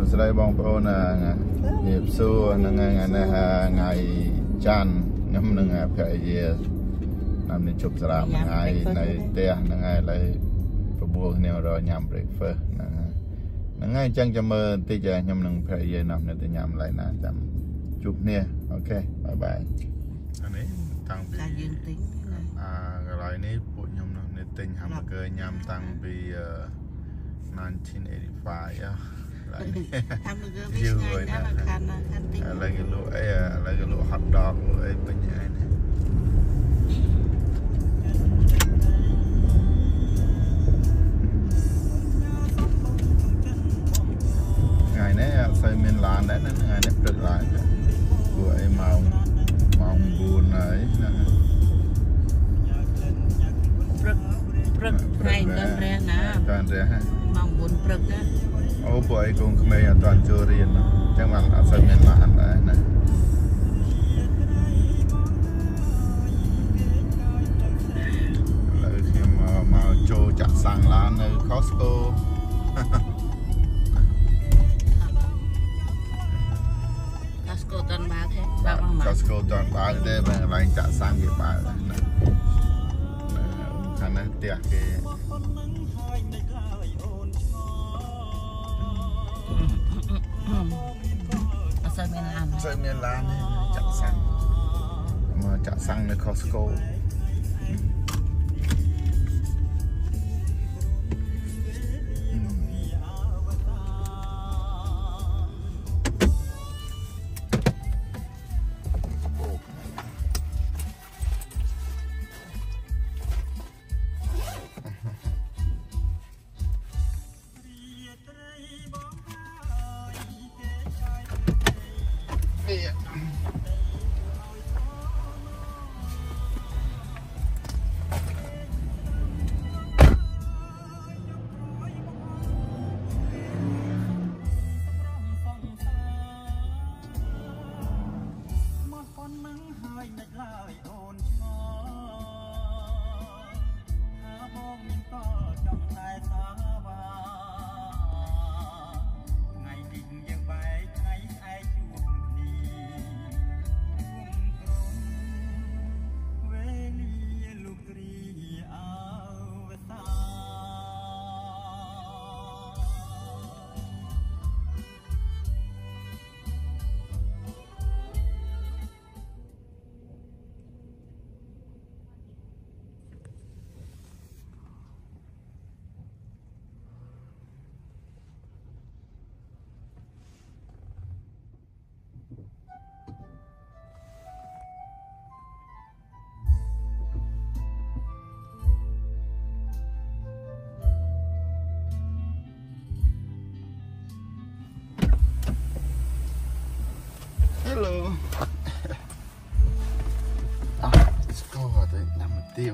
ស្ដីបងប្អូនញៀបសួរនឹងថ្ងៃច័ន្ទខ្ញុំនឹងភរិយាតាមនេះជប់សារមួយថ្ងៃនៅផ្ទះហ្នឹងហើយឥឡូវប្របួរគ្នារកញ៉ាំ breakfast ហ្នឹងហើយអញ្ចឹងចាំមើលបន្តិចខ្ញុំនឹងភរិយានាំគ្នាទៅញ៉ាំឡើយណាចាំជួបគ្នាអូខេបាយបាយអានេះតាំងពីយើងទិញកន្លែងនេះពួកខ្ញុំនោះទិញ hamburger ញ៉ាំតាំងពី1985 hamburger វាឆ្ងាញ់ណាស់ខាន់ទិញឥឡូវគេលក់អីឥឡូវគេលក់ hot dog លក់អីពេញហើយនេះថ្ងៃនេះអត់សូវមានឡានដែរណាថ្ងៃនេះព្រឹកឡើងព្រោះអីម៉ោង9ហើយណាព្រឹកថ្ងៃតនរះណាតនរះម៉ោង9ព្រឹកណាអូព្រោះអីកូនក្មេងអត់ទាន់ចូលរៀនអញ្ចឹងបានអត់សូវមានឡានដែរណាឥឡូវខ្ញុំមកចូលចាក់សាំងឡាននៅ Costco Costco តនបើកទេបើកមក Costco តនបើកទេបើកន្លែងចាក់សាំងគេបើកណាខាងនេះផ្ទះគេអត់សូវមានឡានចាក់សាំងមកចាក់សាំងនៅ Costco Hello. Let's go to Namatil.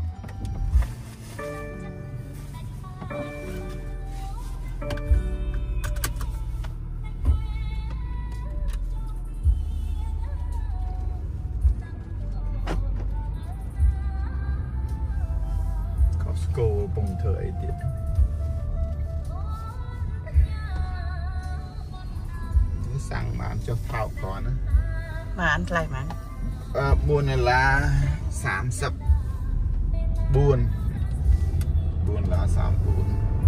Costco bông thơ ấy tiện. Sang bán cho thảo con á bán lại mà buôn này là 30 buôn là 30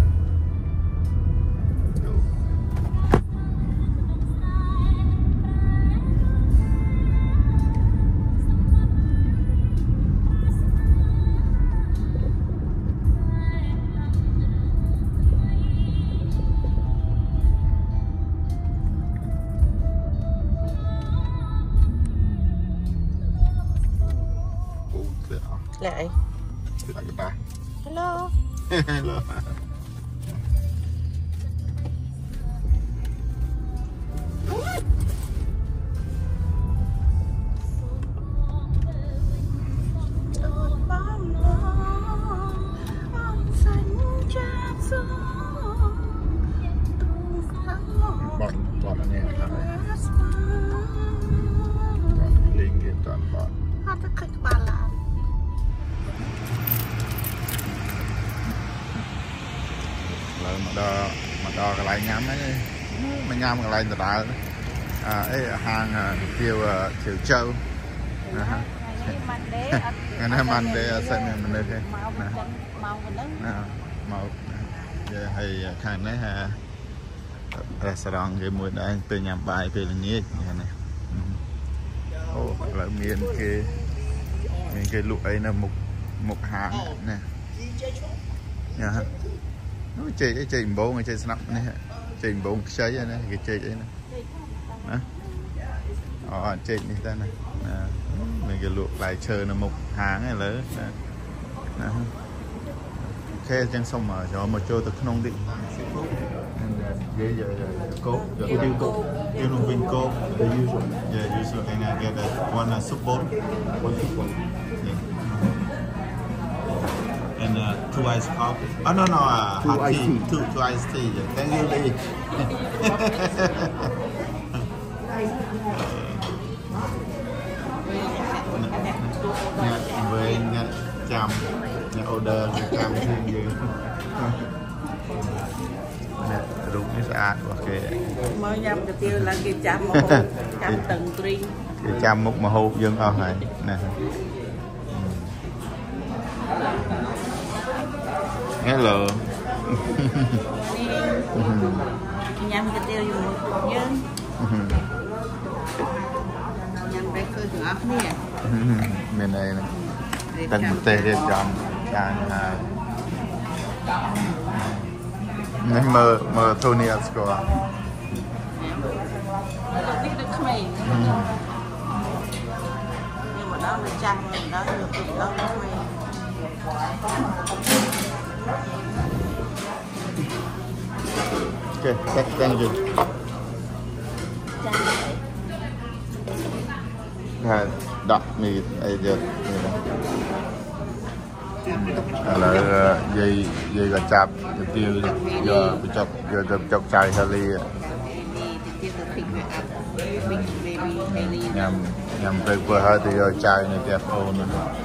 lại hello hello bọn anh em thôi bọn linh kiện toàn bọn mà đo cái lại nhắm ấy mà nhâm cái lại đào hàng tiêu Thiệu Châu ngày nay man để xem mình đây màu hay khai này restaurant cái mùi đang từ nhằm bài về là nhé này là miền cái lụa ấy là một hàng nè nha nó chơi bố người chơi snap này chơi bố chơi này cái chơi ấy nè chơi như thế này mình cái lụa lại chơi là một hàng này lớn khe trang sông mà cho mà chơi từ nông đi giờ cốt tiêu nông viên cốt usual and I get one soup bowl and two ice coffee no hot tea two ice tea thank you Lee với chăm order chăm thêm gì đúng cái sạch ok mới nhâm cái tiêu là cái chăm từng tri cái chăm một mà hộp dân ở này nè hello nhâm cái tiêu dùng nhớ nhâm cái cơ ngọt nè bên này tầng một tê để chọn chàng nên mơ Tony Asco nhưng mà đó là chăn mình đó được thì đó là ok thank you đặt mì ấy giờ là dây gà chạp tiêu giờ chọc chai Haley nhằm về vừa hơi thì giờ chai này đẹp ôn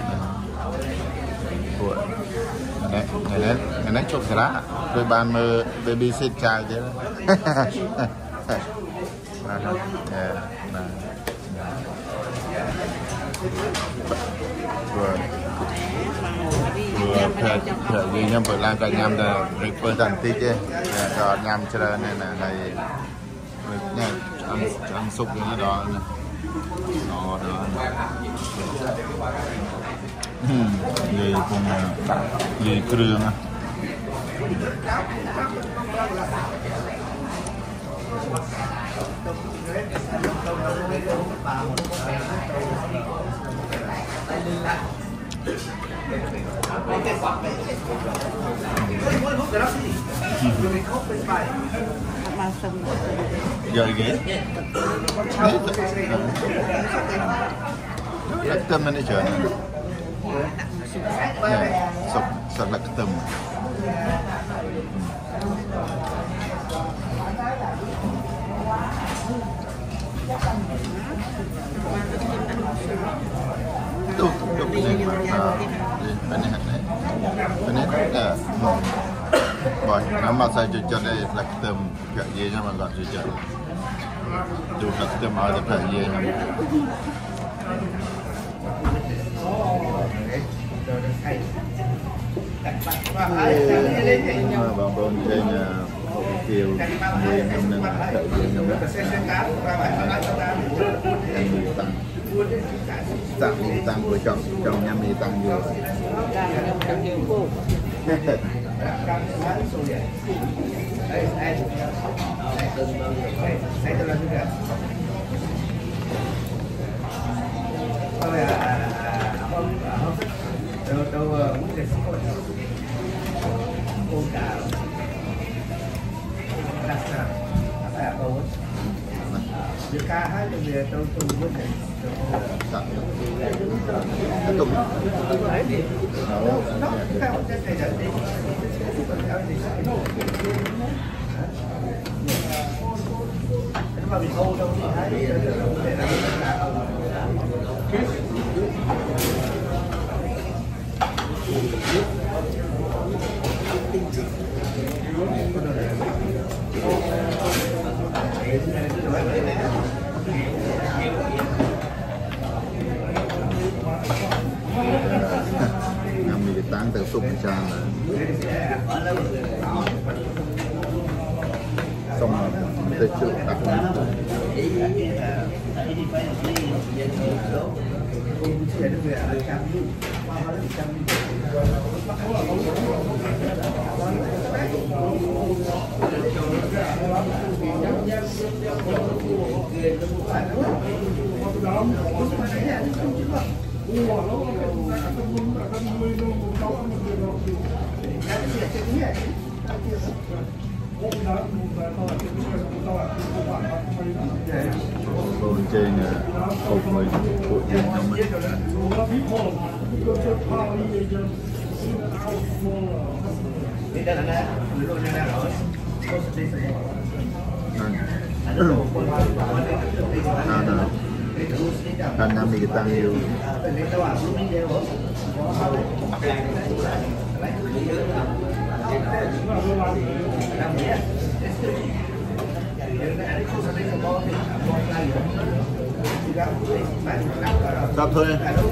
ngày nãy chụp ra đôi bàn mơ baby sit chai chứ vừa nhâm vừa làm cả nhâm là vừa tận tí chứ rồi nhâm cho nên là này ăn súp như đó nó đó gì cùng gì kêu giờ ghế lắc tâm lên đây chờ sọt lắc tâm tuh boy, nama saya jujur dari plaktem gak ye sama gak jujur. Tu plaktem ada gak ye nama. Bang bang jenya kêu ye nam nang gak ye nama. Tăng của trong nhà mì tăng nhiều. Ngâm mì táng từ súp chan là xong rồi tới chữ đặt còn trên hộp người của dân trong mình Nam đi tăng nhiều Stop thôi.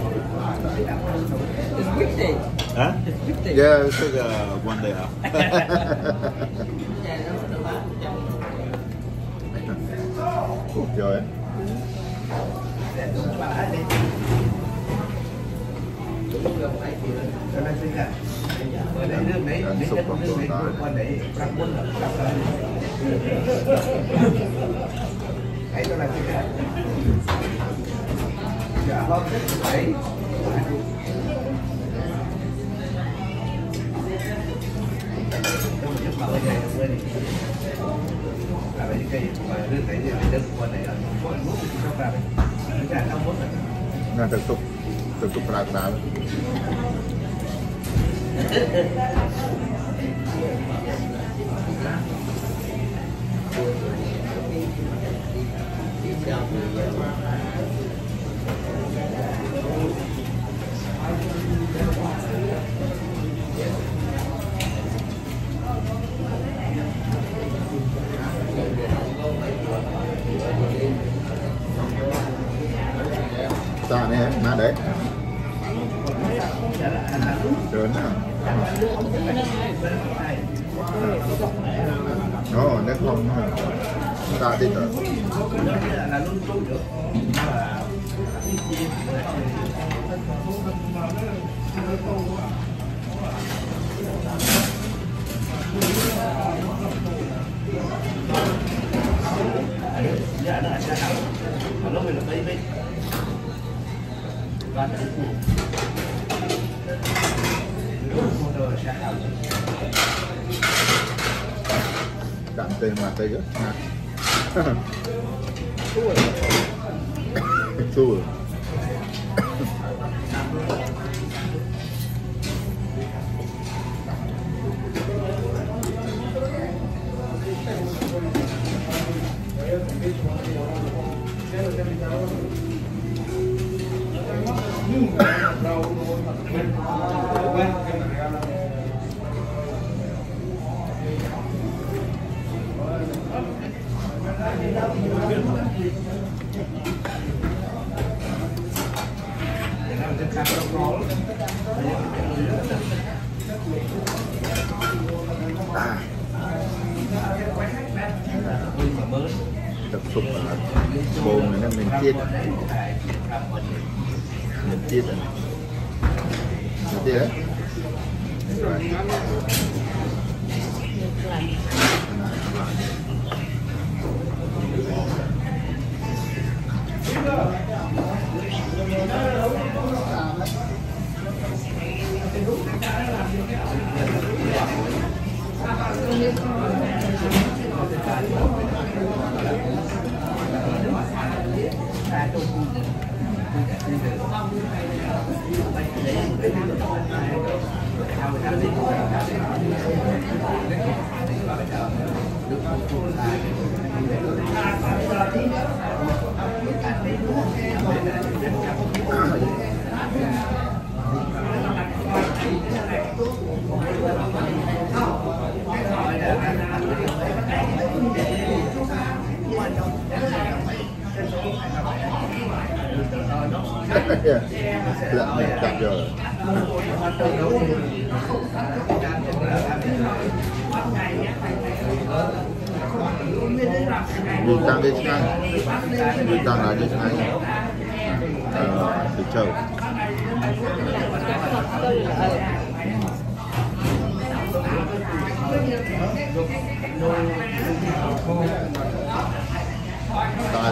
Huh? Yeah, it took one day off. Rồi. Sụp vào con đấy. Thấy tôi là cái dạ vâng đấy nah tutup rata sao này má đấy trơn à nó nếu không ta đi rồi đạn tên mà tay rất chua tập trung là bồn này nó mình chiết rồi đấy Lợn này chặt rồi. Đi tăng đi ngay. Đi tăng là đi ngay. Đi châu. Rồi.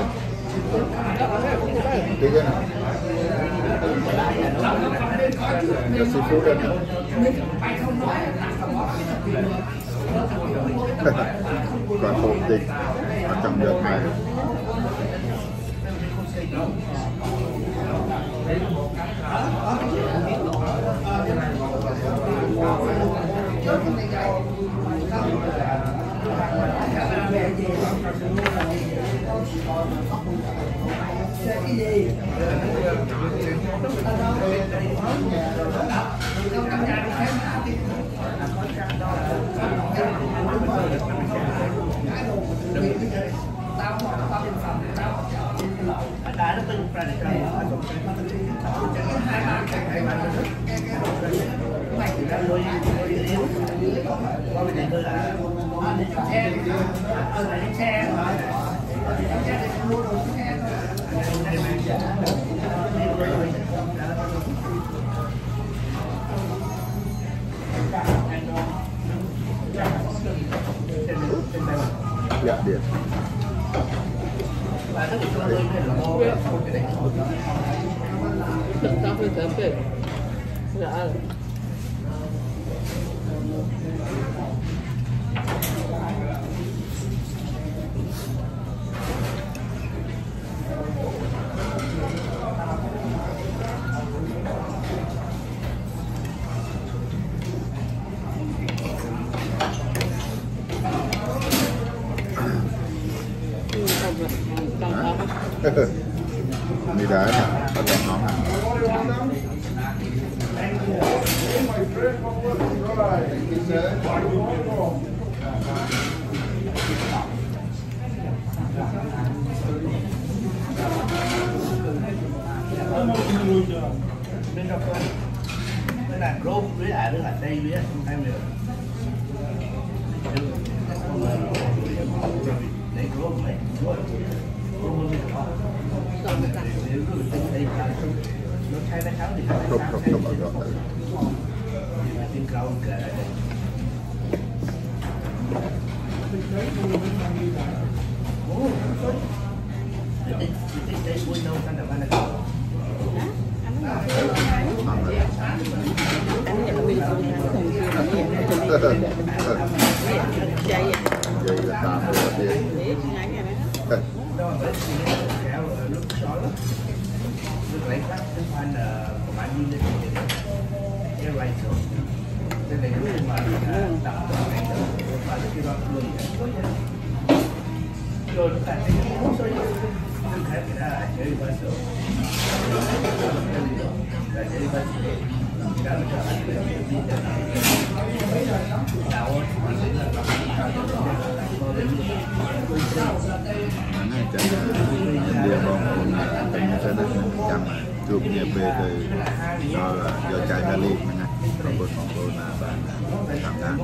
Đi cái nào. Cái seafood đây nè. Còn hộp thịt ở trong đợt này. Dạ điện. Đi đá nè, có trong nón nè. Nó là rốt với nó là đây với hai người. Đây rốt này. Chụp nhẹ về từ do chạy ra liền nha, còn một cô là bạn làm ăn.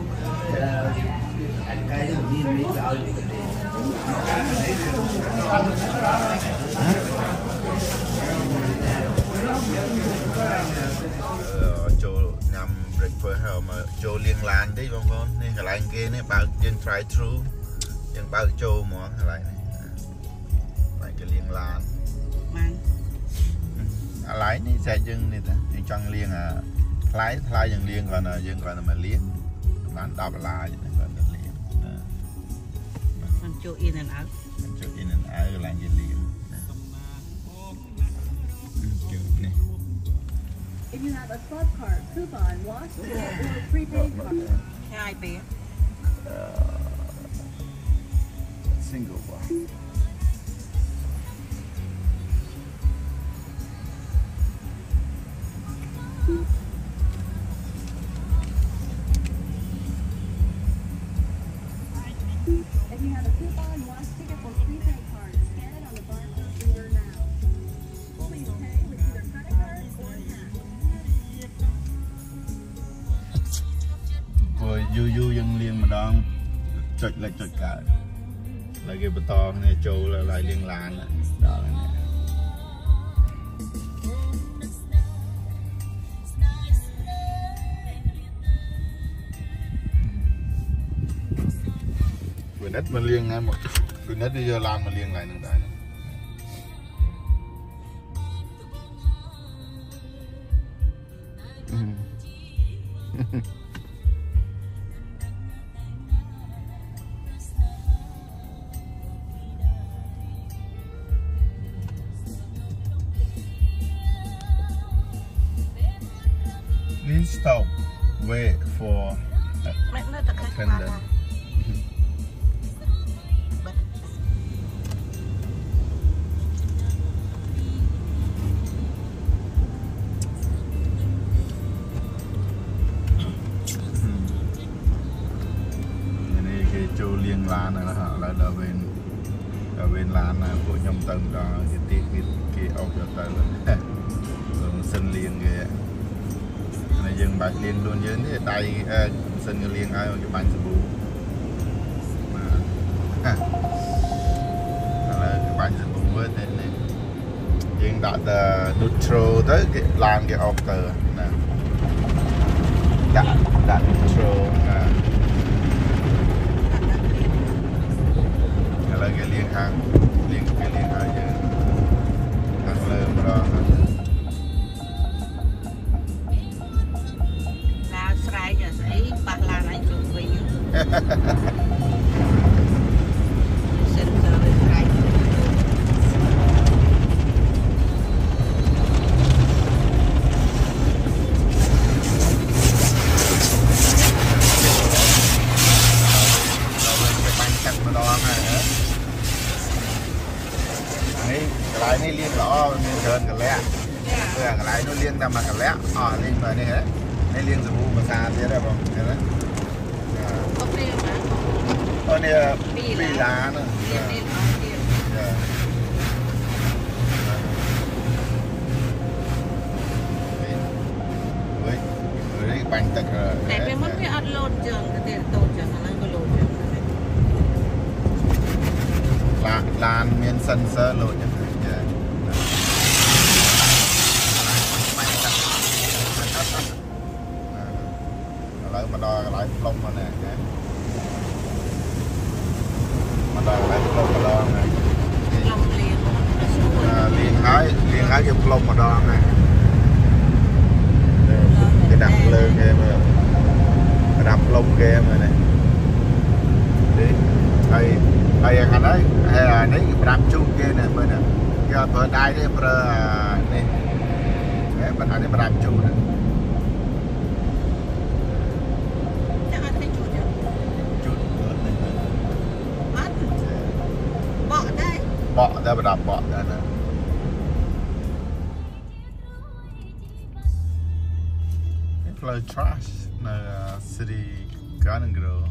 Chỗ nhằm breakfast mà chỗ liên lan đấy bông con nên cái này kia này bao dân try through dân bao chỗ món cái này này cái liên lan lái này xe dân này ta dân trong liên lái dân liên còn là mà liên bán đọc là còn là liên còn chỗ in and out chỗ in and out là gì liên này. If you have a club card, coupon, wash or prepaid card. hai bé Single one. If you have a coupon, wash ticket or prepaid card, scan it on the barcode reader now. Please pay with either credit ចុចលេខចុចកើតហើយគេបន្តគ្នាចូលlạiលៀងឡានដល់នេះវាnet មកលៀងណាមកគឺ net យកឡានមកលៀងlạiនឹងដែរPlease stop. Wait for attendant. នេះគេចូលលៀងឡានហើយឥឡូវដល់វេនឡានពួកខ្ញុំទៅដល់គេទីគេអុកទៅសិនលៀងគេnày dừng bạch liền luôn dưới thế tay sân cái liền ai cái bánh sữa mà là cái bánh sữa với thế này dừng đặt neutral tới cái làm cái after nè đặt neutral là cái liền hàng liền cái liền hàng giờ hàng lơm đó bác là anh chụp với nhau xin cho lên cái bánh cắt mà đo này cái này liên rõ mình sơn cái lẹ cái này nó liên ra mà cái lẹ liên vào đây hết đây liên từ mà xa thế đấy không thế đấy này phi lá nữa với bánh tật แต่เป็นมันไม่อัดโหลดจังแต่โตจังนั่นก็โหลดจังลานเมียนเซนเซอร์โหลดจังlại mà đo lại lông mà nè mà đo lại lông mà đo này liền hái cái lông mà đo này cái đập lơ kia mà cái đập lông kia mà này đây anh ấy hay là đấy đập chu kia này bên này giờ bờ đai đấy bờ này cái bên này đập chu này bọ ra mà đạp bọ ra nè flow trash là city garden grow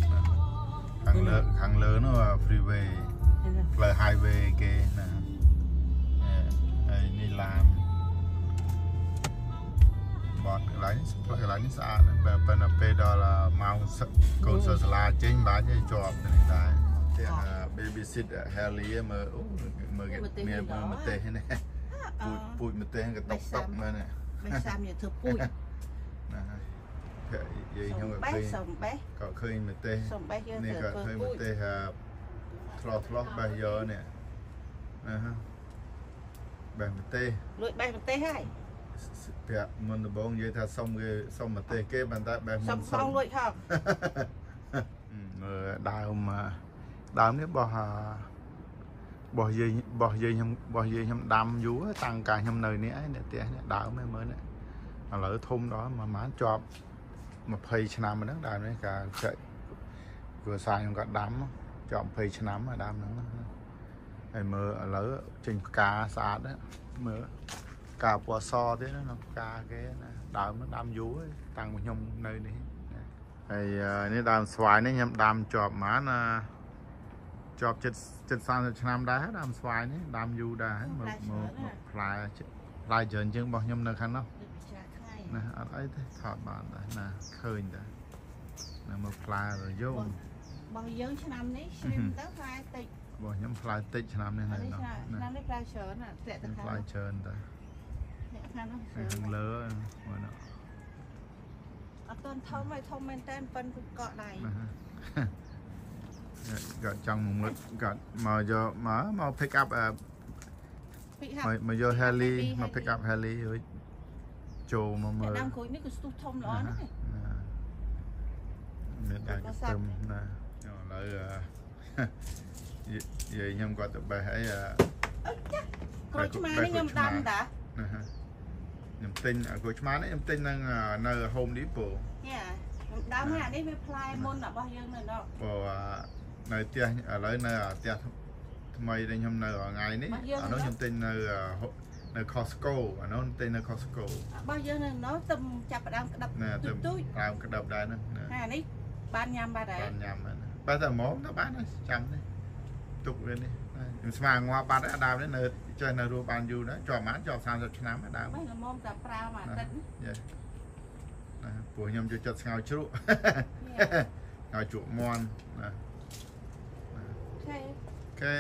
hàng lớn nó là freeway flow highway kia nè đi làm bọt cái lái xa bên bên đó là mau cầu sờ la chính bán cho chọp này này babysitter Harley mà cái miệng mà tê này bụi mà tê cái tóc mà này bên sam như thưa bụi vậy không bé có khơi mà tê này có khơi mà tê thọt bây giờ nè bàn mà tê lụi bàn mà tê hay mình bốn vậy ta xong mà tê kế bàn ta bàn xong lụi không đau mà đau nếu bỏ dây nhâm đâm vú tăng cả nhâm nơi này nè tía đau mới nè lỡ thun đó mà má chọp mà phơi chăn mà nó đau này cả chạy vừa xài không có đám chọp phơi chăn mà đam nữa này mơ lỡ trình cá sạt đó mơ cá bò so thế nó cá cái đau nó đam vú tăng một nhâm nơi này nàyนี่ดามสวายนี่ยำดามจอบหมานะจอบ730 năm đá đamสวายนี่ดามยูđá một plyเจินจึงบอกยำในคันเนาะนะอะไรที่ถอดบานนะเคยนะนะมา ply rồi vô bao nhiêu năm đấy shrimp tới fly tịch bỏ nhóm fly tích năm này này năm đấy fly chớn à sẽ từ fly chơn ta lỡ ở tuần thông mày thông men tên phân cũng cọ này gạt trong một lít gạt mà giờ mà pick up mà giờ heli mà pick up heli rồi trồ mà mờ đang khối mấy cái súp thông đó đấy nên đang cái tâm nè lại vậy nhom qua tụi bay hãy coi chú má đấy nhom đâm đã nhom tin coi chú má đấy nhom tin đang nơi Home Depot đâm hạ đấy với fly môn là bao nhiêu nữa đó nơi tia ở lấy nơi tia mày đây nhom nơi ở ngày ní nó nhom tin nơi Costco nó tên là Costco bao nhiêu nữa nó tầm chập đang đập túi cái đập đây nè này ban nhâm ba đấy ban nhâm ba tờ món nó bán trăm đấy tục lên đi mà ngoa ba đã đào đến nơi chơi nơi đua ban du đó cho má cho sao cho năm đã đào mấy là môn tập ra mà tính của nhom cho chật ngào chữ ngào chuột mon ok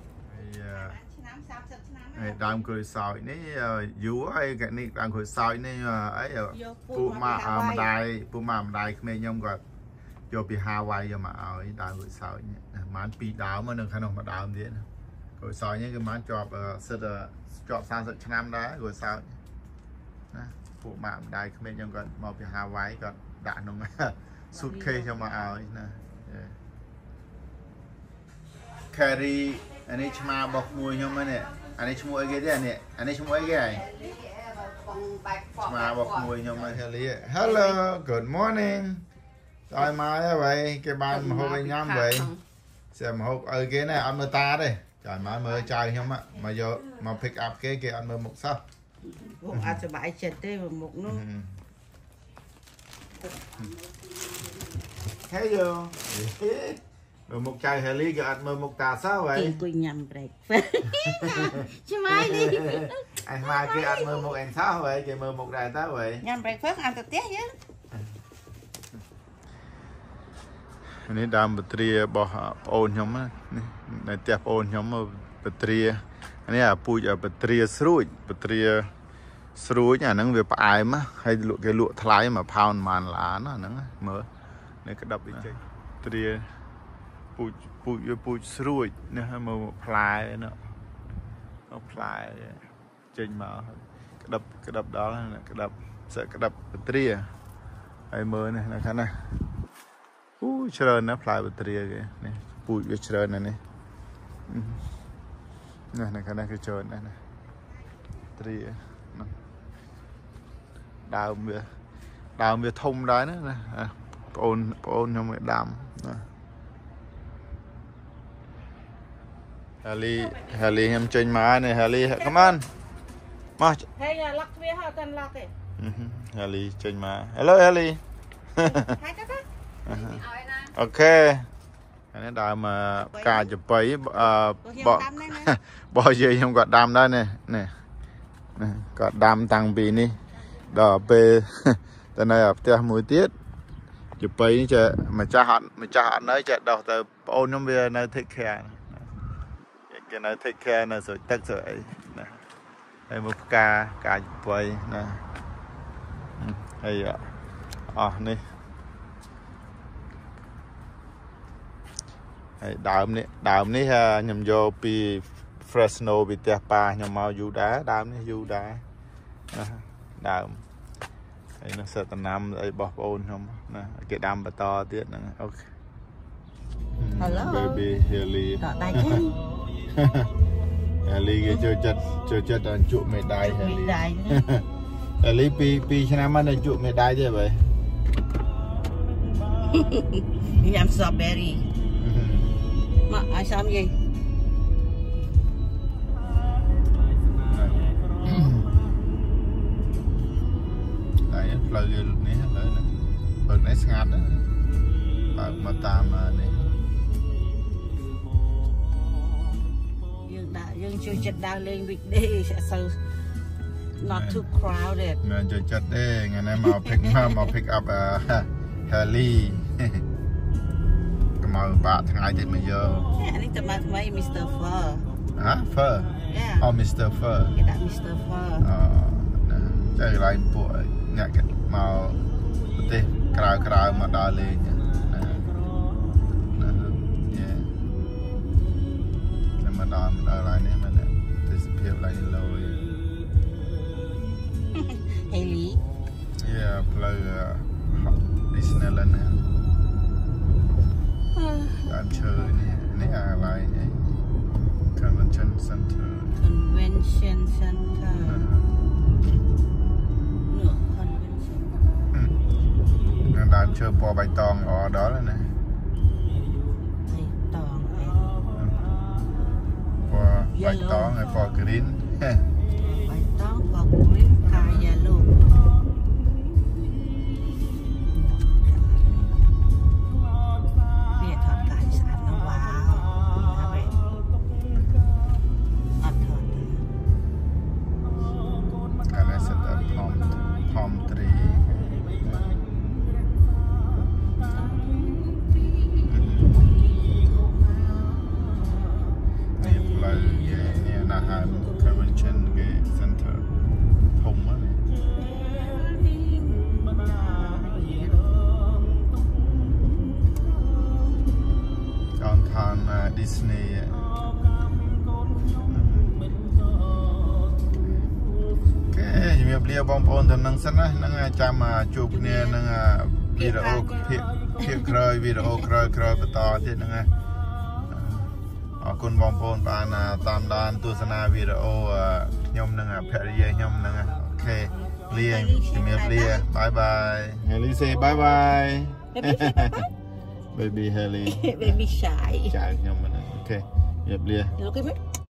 đang cười sỏi ní dú ấy cái này đang cười sỏi ní ấy phụ mà đài mấy nhom gọi cho bị Hawaii giờ mà ở đang cười sỏi mán bị đảo mà đừng khả năng mà đảo gì nữa cười sỏi nhé cái mán chọp sang sợi năm đó cười sỏi phụ mà đài mấy nhom gọi mà bị Hawaii còn đạn nó sút kê cho mà ở nè carry anh ấy chma bọc mùi nhom này anh ấy chmua cái gì này anh ấy chmua cái này mà bọc mùi nhom này hello good morning rồi mai vậy cái bàn mà hôm nay nhắm vậy xem hôm ở cái này ăn mơ ta đây trời mai mơ trời không ạ mà giờ mà pick up cái ăn mơ một sao ăn cho bãi chết đi và một nó thấy chưa rồi một chai heli cái ăn mơ một ta sao vậy tôi nhầm break chứ mai đi anh mai cái ăn mơ một anh sao vậy cái mơ một đài ta vậy nhầm breakfast ăn thật tiếc chứ này đam bát ria bỏ ôn nhóm này tiệp ôn nhóm bát ria này là pui ở bát ria sruj nhà nó về phải mà hay lụa cái lụa thái mà pound màn lá nó mở này cái đập đi chơi ria pui sruj nè mà fly nó fly trên mà cái đập đó là cái đập sẽ cái đập bát ria hay mở này là cái này chơi nó fly bát ria kìa này pui cái chơi này này này cái này cái chơi này này ria đào về thông đấy nữa ôn trong cái đám Heli em trên má này Heli come on mà hay là lắc về họ cần lắc ấy Heli trên má hello Heli ok cái đào mà cà chụp bấy bỏ gì không gọt đam đây này nè gọt đam tăng bì đi đỏ bê từ này ở theo mũi tiết chụp bấy chứ mà cha hạn nơi chạy đầu từ ôn trong bia nơi take care cái nơi take care là rồi tất rồi đây một ca chụp bấy nè hay này đàm ní nhầm vô pi Fresno bị tè pa nhầm màu du đá đàm nó sẽ tận năm ấy bỏ ôn không nè cái đam bà to tiết nè ok hello baby Heli đỏ tay chân Heli cái chơi chất ăn trụ mẹ đai Heli pi cho năm ăn trụ mẹ đai thế vậy nhắm strawberry mà ai sao gì đấy lời này lời này ngắn đó mà ta mà này dương chơi chật đang lên vịt đi sẽ so not too crowded nên chơi chật đi ngày nay mà pick up Heli mau bạc thằng ai thì bây giờ anh ấy tầm mấy Mr. Fur hả Fur oh Mr. Fur cái đã Mr. Fur chơi lại bộ nhạc cái màu tê cào mà đào lên mà đào lại này mà disappear lại lôi Haley yeah play Disneyland nè làm chơi này lại Convention Center làm chơi bò bài tòng ở đó là này bài tòng hay bò green bài tòng bò green kaya luôn việc thật cải sản nó wow cái này sẽ là palm tree Convention Center thông á downtown Disney cái việc lia bom ôn thằng năng sẵn á năng chăm chụp nè năng video video khơi bắt to thế năngคุณบอมโปนปานตามด้านตัวสนาวีดีโอยมนึงแพรียมนึงโอเคเลียจิมีเลียบายบายเฮลี่เซ่บายบายเบบี้เฮลี่ baby shy จ่ายยมมันโอเคเรียบเลีย look at me